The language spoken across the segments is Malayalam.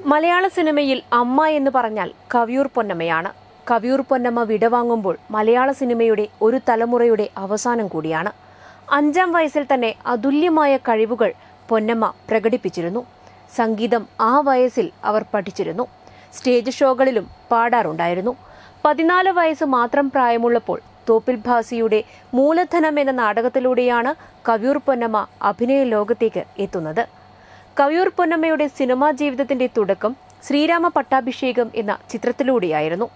മലയാള സിനിമയിൽ അമ്മ എന്ന് പറഞ്ഞാൽ കവിയൂർ പൊന്നമ്മയാണ്. കവിയൂർ പൊന്നമ്മ വിടവാങ്ങുമ്പോൾ മലയാള സിനിമയുടെ ഒരു തലമുറയുടെ അവസാനം കൂടിയാണ്. 5-ാം വയസ്സിൽ തന്നെ അതുല്യമായ കഴിവുകൾ പൊന്നമ്മ പ്രകടിപ്പിച്ചിരുന്നു. സംഗീതം ആ വയസ്സിൽ അവർ പഠിച്ചിരുന്നു. സ്റ്റേജ് ഷോകളിലും പാടാറുണ്ടായിരുന്നു. 14 വയസ്സ് മാത്രം പ്രായമുള്ളപ്പോൾ തോപ്പിൽ ഭാസിയുടെ മൂലധനം എന്ന നാടകത്തിലൂടെയാണ് കവിയൂർ പൊന്നമ്മ അഭിനയ ലോകത്തേക്ക് എത്തുന്നത്. കവിയൂർ പൊന്നമ്മയുടെ സിനിമാ ജീവിതത്തിന്റെ തുടക്കം ശ്രീരാമ പട്ടാഭിഷേകം എന്ന ചിത്രത്തിലൂടെയായിരുന്നു.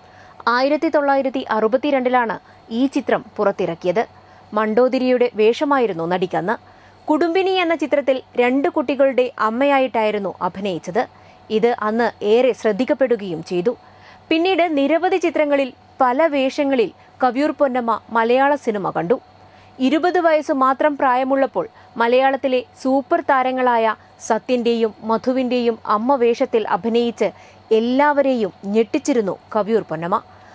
1962 ഈ ചിത്രം പുറത്തിറക്കിയത്. മണ്ടോതിരിയുടെ വേഷമായിരുന്നു നടിക്കന്ന്. കുടുംബിനി എന്ന ചിത്രത്തിൽ 2 കുട്ടികളുടെ അമ്മയായിട്ടായിരുന്നു അഭിനയിച്ചത്. ഇത് അന്ന് ഏറെ ശ്രദ്ധിക്കപ്പെടുകയും ചെയ്തു. പിന്നീട് നിരവധി ചിത്രങ്ങളിൽ പല വേഷങ്ങളിൽ കവിയൂർ പൊന്നമ്മ മലയാള സിനിമ കണ്ടു. 20 വയസ്സ് മാത്രം പ്രായമുള്ളപ്പോൾ മലയാളത്തിലെ സൂപ്പർ താരങ്ങളായ സത്യന്റെയും മധുവിന്റെയും അമ്മ വേഷത്തിൽ അഭിനയിച്ച് എല്ലാവരെയും ഞെട്ടിച്ചിരുന്നു കവിയൂർ പൊന്നമ്മ.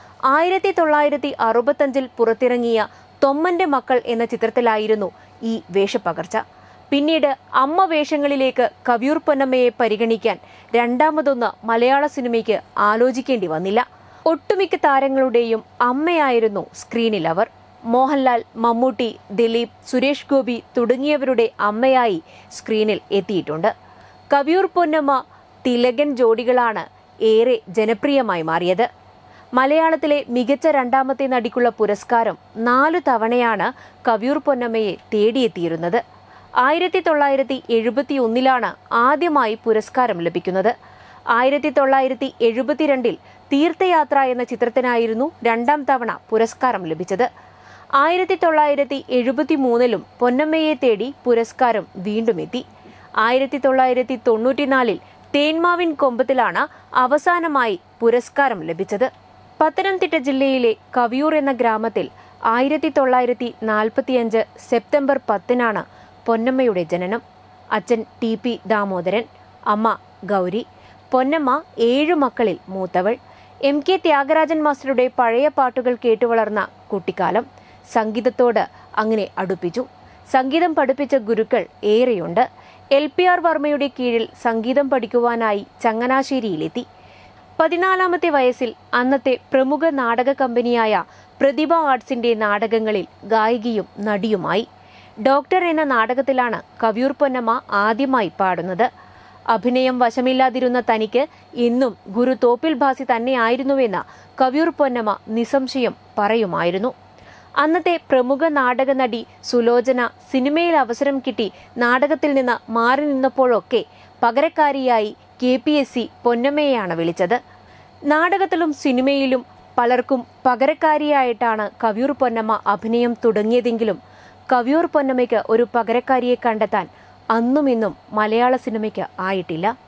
1965 പുറത്തിറങ്ങിയ തൊമ്മന്റെ മക്കൾ എന്ന ചിത്രത്തിലായിരുന്നു ഈ വേഷപ്പകർച്ച. പിന്നീട് അമ്മ വേഷങ്ങളിലേക്ക് കവിയൂർ പൊന്നമ്മയെ പരിഗണിക്കാൻ രണ്ടാമതൊന്ന് മലയാള സിനിമയ്ക്ക് ആലോചിക്കേണ്ടി വന്നില്ല. ഒട്ടുമിക്ക താരങ്ങളുടെയും അമ്മയായിരുന്നു സ്ക്രീനിൽ അവർ. മോഹൻലാൽ, മമ്മൂട്ടി, ദിലീപ്, സുരേഷ് ഗോപി തുടങ്ങിയവരുടെ അമ്മയായി സ്ക്രീനിൽ എത്തിയിട്ടുണ്ട്. കവിയൂർ പൊന്നമ്മ, തിലകൻ ജോഡികളാണ് ഏറെ ജനപ്രിയമായി മാറിയത്. മലയാളത്തിലെ മികച്ച 2ാമത്തെ നടിക്കുള്ള പുരസ്കാരം 4 തവണയാണ് കവിയൂർ പൊന്നമ്മയെ തേടിയെത്തിയിരുന്നത്. 1971 ആദ്യമായി പുരസ്കാരം ലഭിക്കുന്നത്. 1972 തീർത്ഥയാത്ര എന്ന ചിത്രത്തിനായിരുന്നു 2ാം തവണ പുരസ്കാരം ലഭിച്ചത്. 1973 പൊന്നമ്മയെ തേടി പുരസ്കാരം വീണ്ടും എത്തി. 1994 തേന്മാവിൻ കൊമ്പത്തിലാണ് അവസാനമായി പുരസ്കാരം ലഭിച്ചത്. പത്തനംതിട്ട ജില്ലയിലെ കവിയൂർ എന്ന ഗ്രാമത്തിൽ 1945 സെപ്റ്റംബർ 10 പൊന്നമ്മയുടെ ജനനം. അച്ഛൻ ടി.പി. ദാമോദരൻ, അമ്മ ഗൗരി. പൊന്നമ്മ 7 മക്കളിൽ മൂത്തവൾ. എം.കെ. ത്യാഗരാജൻ മാസ്റ്ററുടെ പഴയ പാട്ടുകൾ കേട്ടുവളർന്ന കുട്ടിക്കാലം സംഗീതത്തോട് അങ്ങനെ അടുപ്പിച്ചു. സംഗീതം പഠിപ്പിച്ച ഗുരുക്കൾ ഏറെയുണ്ട്. LPR വർമ്മയുടെ കീഴിൽ സംഗീതം പഠിക്കുവാനായി ചങ്ങനാശ്ശേരിയിലെത്തി. 14ാമത്തെ വയസ്സിൽ അന്നത്തെ പ്രമുഖ നാടക കമ്പനിയായ പ്രതിഭ ആർട്സിന്റെ നാടകങ്ങളിൽ ഗായികയും നടിയുമായി. ഡോക്ടർ എന്ന നാടകത്തിലാണ് കവിയൂർ പൊന്നമ്മ ആദ്യമായി പാടുന്നത്. അഭിനയം വശമില്ലാതിരുന്ന തനിക്ക് എന്നും ഗുരു തോപ്പിൽ ഭാസി തന്നെയായിരുന്നുവെന്ന് കവിയൂർ പൊന്നമ്മ നിസ്സംശയം പറയുമായിരുന്നു. അന്നത്തെ പ്രമുഖ നാടക നടി സുലോചന സിനിമയിൽ അവസരം കിട്ടി നാടകത്തിൽ നിന്ന് മാറി നിന്നപ്പോഴൊക്കെ പകരക്കാരിയായി KPSC പൊന്നമ്മയെയാണ് വിളിച്ചത്. നാടകത്തിലും സിനിമയിലും പലർക്കും പകരക്കാരിയായിട്ടാണ് കവിയൂർ പൊന്നമ്മ അഭിനയം തുടങ്ങിയതെങ്കിലും കവിയൂർ പൊന്നമ്മയ്ക്ക് ഒരു പകരക്കാരിയെ കണ്ടെത്താൻ അന്നും ഇന്നും മലയാള സിനിമയ്ക്ക് ആയിട്ടില്ല.